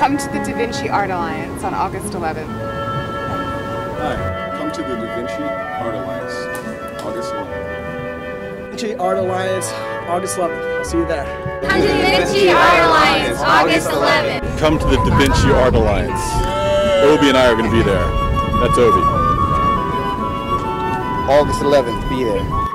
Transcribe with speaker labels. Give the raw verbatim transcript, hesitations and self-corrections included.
Speaker 1: Come to the Vinci Art Alliance on August eleventh.
Speaker 2: Hi, come to the Vinci Art Alliance, August eleventh.
Speaker 3: Vinci Art Alliance, August eleventh. I'll see you there.
Speaker 4: Come to the Vinci Art Alliance, August eleventh.
Speaker 2: Come to the Da Vinci Art Alliance. Obi and I are going to be there. That's Obi.
Speaker 5: August eleventh, be there.